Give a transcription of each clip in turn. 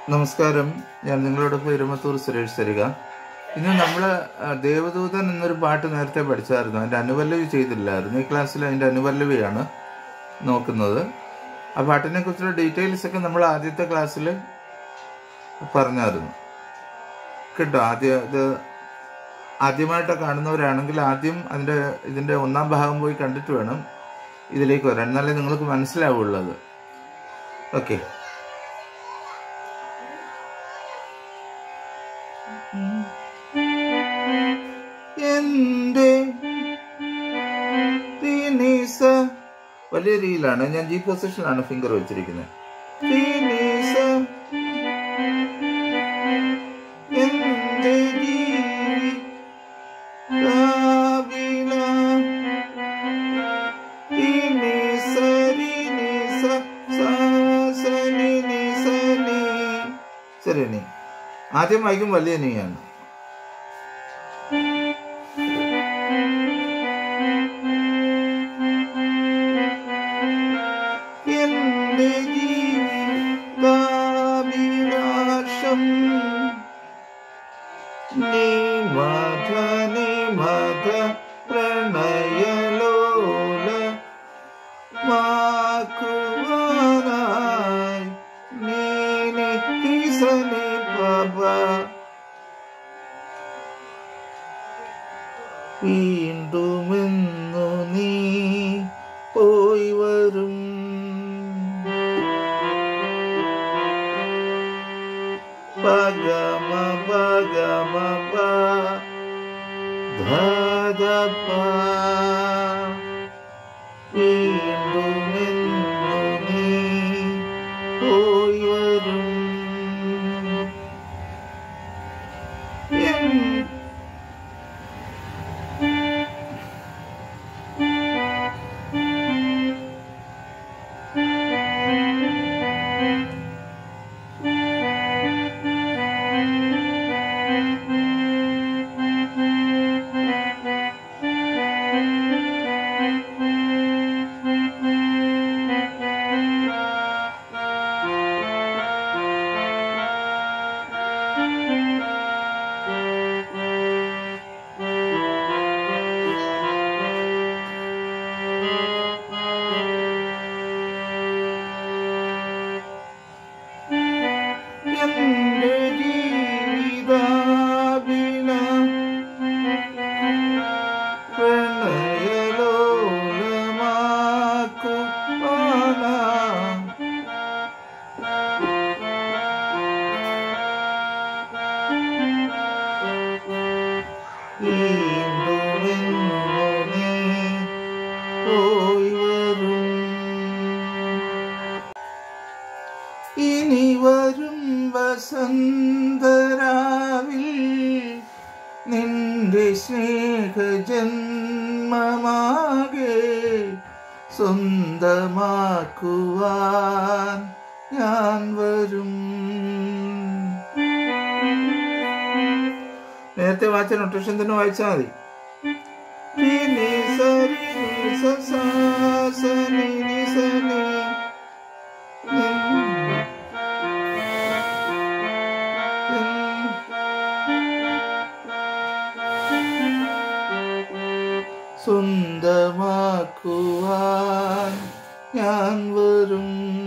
നമസ്കാരം, ഞാൻ നിങ്ങളോടൊപ്പം ഇരുമത്തൂർ സുരേഷ് തരിക. ഇന്ന് നമ്മൾ ദേവദൂതൻ എന്നൊരു പാട്ട് നേരത്തെ പഠിച്ചായിരുന്നു. അതിൻ്റെ അനുപല്ലവി ചെയ്തില്ലായിരുന്നു. ഈ ക്ലാസ്സിൽ അതിൻ്റെ അനുപല്ലവിയാണ് നോക്കുന്നത്. ആ പാട്ടിനെ കുറിച്ചുള്ള ഡീറ്റെയിൽസ് ഒക്കെ നമ്മൾ ആദ്യത്തെ ക്ലാസ്സിൽ പറഞ്ഞായിരുന്നു കേട്ടോ. ആദ്യമായിട്ട് കാണുന്നവരാണെങ്കിൽ ആദ്യം ഇതിൻ്റെ ഒന്നാം ഭാഗം പോയി കണ്ടിട്ട് വേണം ഇതിലേക്ക് വരാൻ, എന്നാലേ നിങ്ങൾക്ക് മനസ്സിലാവുള്ളത്. ഓക്കെ. എന്റെ വലിയ രീതിയിലാണ്, ഞാൻ ജി പൊസിഷനിലാണ് ഫിംഗർ വെച്ചിരിക്കുന്നത്. ശരി, നീ ആദ്യം വായിക്കും വലിയ നീയാണ്. പ്രണയലോല മാക്കുവാനായി നീനിസനി ബാബ വീണ്ടുമെന്നു നീ പോയി വരും. പഗമ പഗമ ധദപ വീണ്ടുമെന്നു നീ പോയി വരും. ഇനി വരും വസന്തരാവിൽ നിന്റെ സ്നേഹജന്മമാകെ സ്വന്തമാക്കുവാൻ ഞാൻ വരും. നേരത്തെ വായിച്ച നൊട്ടേഷൻ തന്നെ വായിച്ചാൽ മതി. സ്വന്തമാക്കുവാൻ ഞാൻ വരും.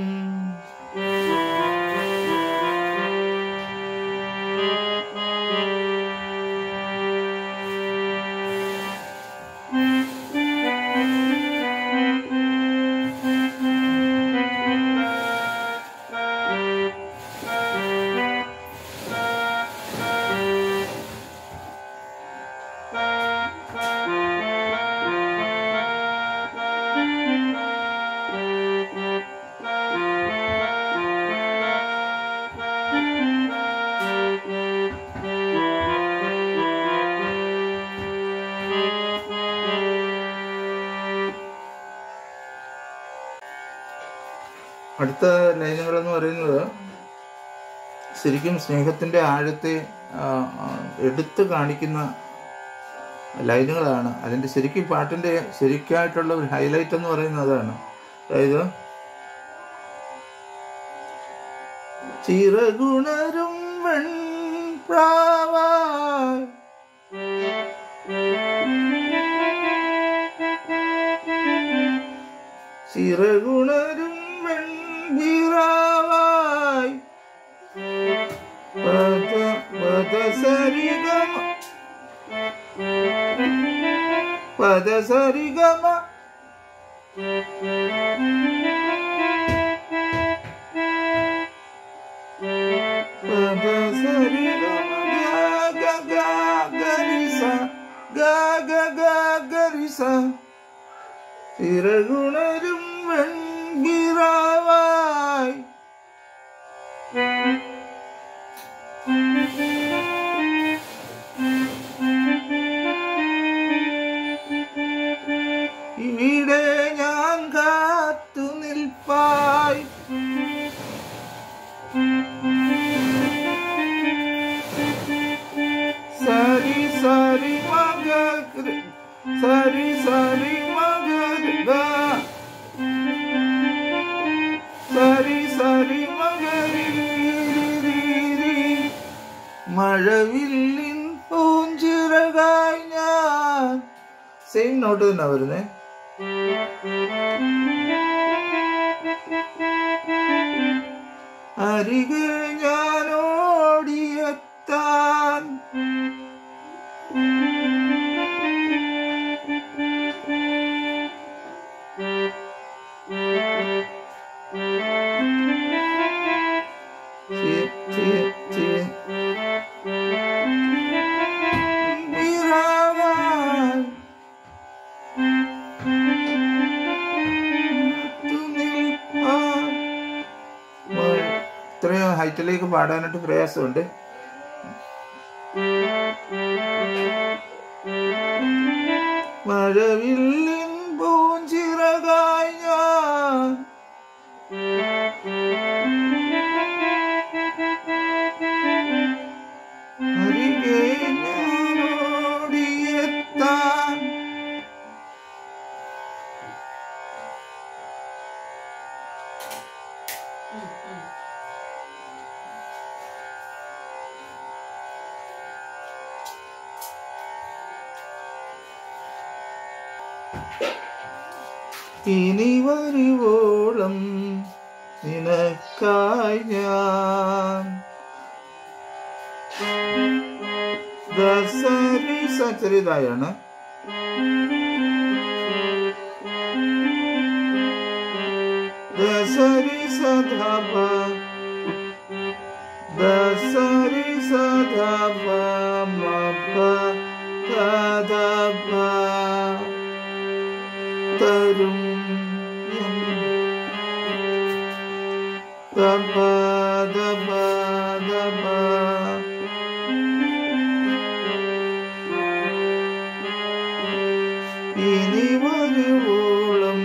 അടുത്ത ലൈനുകളെന്ന് പറയുന്നത് ശരിക്കും സ്നേഹത്തിൻ്റെ ആഴത്തെ എടുത്തു കാണിക്കുന്ന ലൈനുകളാണ്. അതിൻ്റെ ശരിക്കും പാട്ടിൻ്റെ ശരിക്കായിട്ടുള്ള ഒരു ഹൈലൈറ്റ് എന്ന് പറയുന്നത് അതാണ്. അതായത് ചിറകുണരും വെൺപ്രാവായി ചിറകുണരും വെൺപിറാവായി പദസരിഗമ ചിറകുണരും വെൺകിറാവായി ഇവിടെ ഞാൻ കാത്തു നിൽപ്പായി സരി സരി മഗ സരി സരി മഗ സരി സരി മകരി മഴവില്ലിൻ പൂഞ്ചിറകായി ഞാൻ സെയിം നോട്ട് തന്നെ വരുന്നേ. അരികെ ഞാൻ ഓടിയെത്താൻ ഇത്രയും ഹൈറ്റിലേക്ക് പാടാനായിട്ട് പ്രയാസമുണ്ട്. മഴവില്ലിൻ പൂഞ്ചിറകായി ഞാൻ അരികെ ഞാൻ ഓടിയെത്താൻ ഇനി വരുവോളം നിനക്കായി ഞാൻ ദസരി സച്ചരിതായാണ് ദസരി സധപ ദസരി സധപ മപ കദപ തരും ദപ ദപ ദപ ഇനി വരുവോളം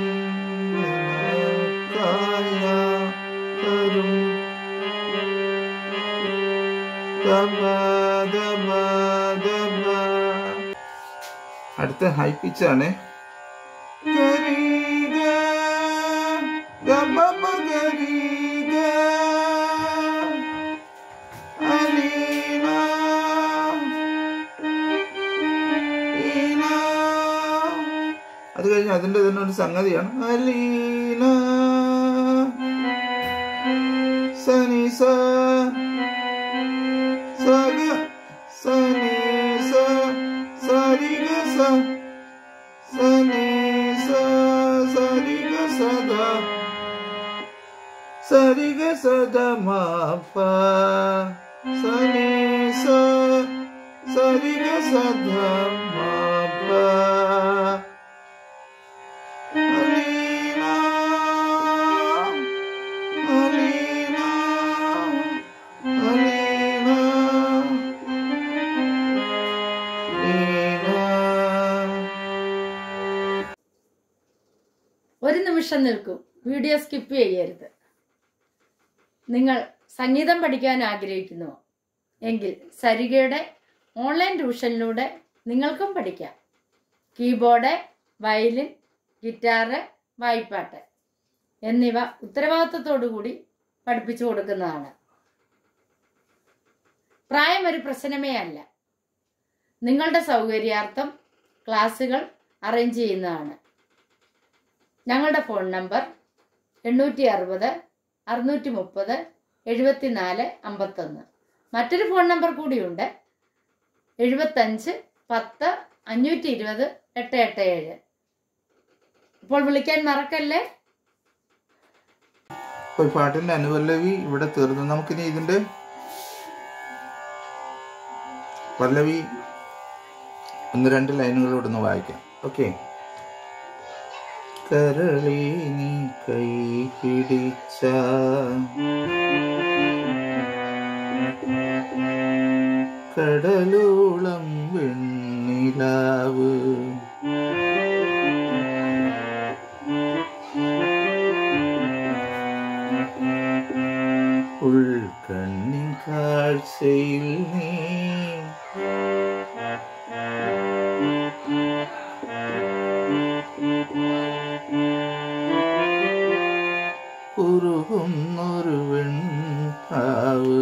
നിനക്കായി തരും ദപ ദപ ദപ. അടുത്ത ഹൈ പിച്ചാണ്. അത് കഴിഞ്ഞ് അതിൻ്റെ തന്നെ ഒരു സംഗതിയാണ്. അലീന സനി സഗ സനി സരിഗ സനി സരിഗ സദാ സരിഗ സദ മപ സനി സരിഗ സദ മപ. ഒരു നിമിഷം നിൽക്കൂ, വീഡിയോ സ്കിപ്പ് ചെയ്യരുത്. നിങ്ങൾ സംഗീതം പഠിക്കാൻ ആഗ്രഹിക്കുന്നുവോ എങ്കിൽ സരിഗയുടെ ഓൺലൈൻ ട്യൂഷനിലൂടെ നിങ്ങൾക്കും പഠിക്കാം. കീബോർഡ്, വയലിൻ, ഗിറ്റാറ്, വായ്പ്പാട്ട് എന്നിവ ഉത്തരവാദിത്തത്തോടു കൂടി പഠിപ്പിച്ചു കൊടുക്കുന്നതാണ്. പ്രായം ഒരു പ്രശ്നമേ അല്ല. നിങ്ങളുടെ സൗകര്യാർത്ഥം ക്ലാസ്സുകൾ അറേഞ്ച് ചെയ്യുന്നതാണ്. ഞങ്ങളുടെ ഫോൺ നമ്പർ 860 630 74 51. മറ്റൊരു ഫോൺ നമ്പർ കൂടിയുണ്ട്, 75 10 520 887. ഇപ്പോൾ വിളിക്കാൻ മറക്കല്ലേ. അപ്പോൾ പാട്ടിന്റെ അനുപല്ലവി ഇവിടെ തീർന്നു. നമുക്കിനി ഇതിന്റെ പല്ലവി 1-2 ലൈനുകളോട് ഒന്ന് വായിക്കാം. ഓക്കെ. കരളി നീ കൈ പിടിച്ച കടലോളം വെണ്ണിലാവ് ഉൾക്കണ്ണിൻ കാഴ്ചയിൽ നീ ഉരുകുന്നൊരു വെൺപാവ്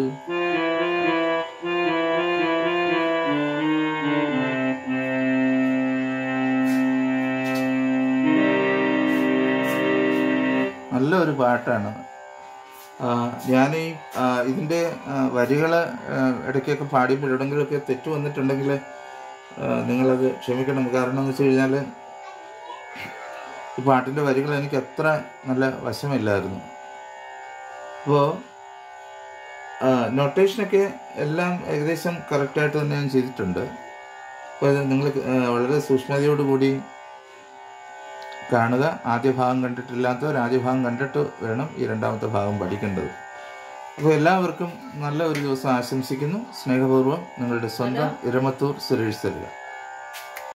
നല്ലൊരു പാട്ടാണ്. ഞാൻ ഇതിൻ്റെ വരികൾ ഇടയ്ക്കൊക്കെ പാടിയപ്പോൾ എവിടെയെങ്കിലുമൊക്കെ തെറ്റ് വന്നിട്ടുണ്ടെങ്കിൽ നിങ്ങളത് ക്ഷമിക്കണം. കാരണം എന്ന് വെച്ച് കഴിഞ്ഞാൽ ഈ പാട്ടിൻ്റെ വരികൾ എനിക്ക് അത്ര നല്ല വശമില്ലായിരുന്നു. അപ്പോൾ നൊട്ടേഷനൊക്കെ എല്ലാം ഏകദേശം കറക്റ്റായിട്ട് തന്നെ ഞാൻ ചെയ്തിട്ടുണ്ട്. അപ്പോൾ അത് നിങ്ങൾ വളരെ സൂക്ഷ്മതയോടുകൂടി കാണുക. ആദ്യ ഭാഗം കണ്ടിട്ടില്ലാത്തവർ ആദ്യ ഭാഗം കണ്ടിട്ട് വേണം ഈ രണ്ടാമത്തെ ഭാഗം പഠിക്കേണ്ടത്. അപ്പോൾ എല്ലാവർക്കും നല്ല ഒരു ദിവസം ആശംസിക്കുന്നു. സ്നേഹപൂർവ്വം നിങ്ങളുടെ സ്വന്തം ഇരമത്തൂർ സുരേഷ് സരിക.